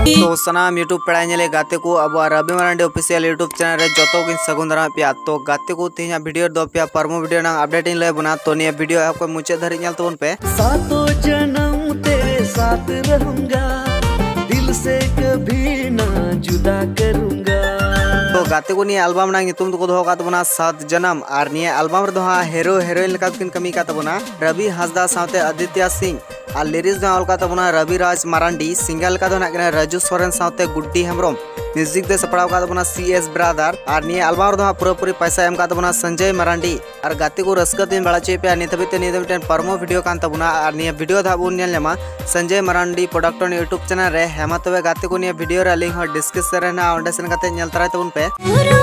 तो सनाम यूट्यूब पेड़ा नेले गाते को अब Ravi Marandi official YouTube channel रे जोतो किन सगुन दारा पे तो गाते को तेज वीडियो दो पे परमो वीडियो ना अपडेट इन ले बना तो निया वीडियो आपको मुझे धरी नेल तबन पे सातों जन्म तेरे साथ रहूंगा, दिल से कभी ना जुदा करूंगा। तो गाते को निया एल्बम ना तुम को दो बना 7 जन्म और निया एल्बम रे दो हीरो हीरोइन लगा किन कमी का बना रवि हांसदा साथे आदित्य सिंह और लिरिक्स दो अलका तबना रवि राज मारांडी सिंगल का दो ना राजू सोरेन साथे गुड्डी हेम्ब्रम म्यूजिक दे सपड़ाव का तबना CS ब्रदर और निया एल्बम दो पूरा पूरी पैसा एम का तबना संजय मारांडी और गाते को रस्का दिन बड़ा चे पे नित परमो वीडियो कान तबना और निया वीडियो धा बुन नेल लेमा Sanjay Marandi production YouTube channel रे हेमा तबे गाते को निया वीडियो रे लिंक हो डिस्क्रिप्शन रे ना ओंडे सेन काते नेल तराय तबन पे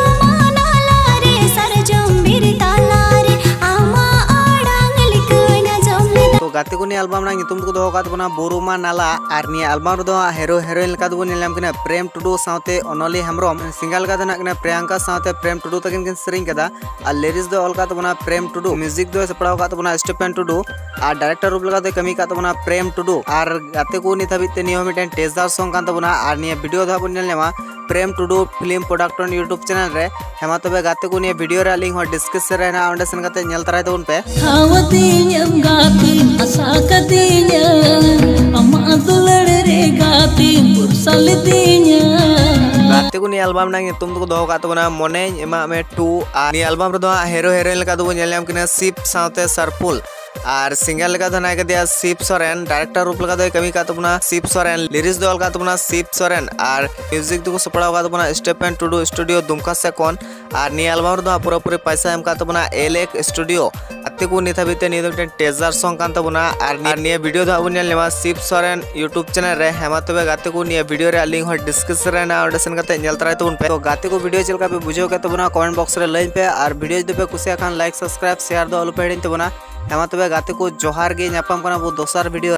तो गाते को निया एल्बम ना तुम को दो का बना बोरुमा नाला और निया एल्बम दो हीरो हीरोइन लगा दो नेल कना प्रेम टुडू साथे अनोली हेम्ब्रम सिंगल का दना कना प्रियंका साथे प्रेम टुडू तकिन किन सेरिंग कदा और लिरिक्स दो अलका बना प्रेम टुडू म्यूजिक दो सपड़ाव का बना स्टीफन टुडू और डायरेक्टर रूप लगा दे कमी का बना प्रेम टुडू और गाते को नित हबी ते नियो मिटेन टेजर सॉन्ग का बना और निया वीडियो दा बन नेल नेमा Prem Tudu film production YouTube channel रे हेमा तबे गाते को निया वीडियो रे लिंक हो डिस्क्रिप्शन रे ना ओंडे सेन काते नेल तराय तबन पे खावतीम गातीम आशा कतीnya अम्मा दुलड़ रे गातीम बुरसलतीnya गाते को नि एल्बम ना तुम को दो का बना मोने एमा में 2 आ नि एल्बम रे दो हीरो हीरोइन लगा दो नेल किना सिप साथे सरपुल और सिंगल लगा धना के दिया सिप सोरेन डायरेक्टर रूप लगा दे कमी का तबना सिप सोरेन लिरिक्स दो अलका तबना सिप सोरेन और म्यूजिक दो सपड़ा का तबना स्टीफन टुडू स्टूडियो दुमका से कौन और नि एल्बम दो पूरा पूरी पैसा एम का तबना एलेक स्टूडियो अते को निथा बिते नि दो टेजर सॉन्ग कान तबना और नि वीडियो दो अबन नेलमा सिप सोरेन यूट्यूब चैनल रे हेमा तबे गाते को नि वीडियो रे लिंक हो डिस्क्रिप्शन रे ना ऑडिशन काते नेल तराय तबन पे तो गाते को वीडियो चलका पे बुझो के तबना कमेंट बॉक्स रे लाइन पे और वीडियो जदि पे कुसिया खान लाइक सब्सक्राइब शेयर दो अल पे तबना हेमा तबे गाते को जोहार गे ᱧᱟᱯᱟᱢ ᱠᱟᱱᱟ ᱵᱚ ᱫᱚᱥᱟᱨ वीडियो।